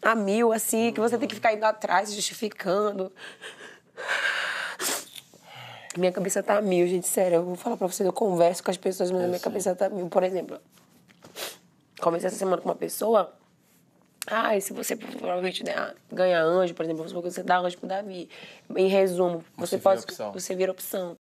a mil, assim, que você tem que ficar indo atrás, justificando. Minha cabeça tá a mil, gente, sério. Eu vou falar pra vocês, eu converso com as pessoas, mas a minha cabeça tá a mil. Por exemplo, comecei essa semana com uma pessoa... e se você provavelmente ganhar anjo, por exemplo, você dá anjo pro Davi. Em resumo, você vira opção.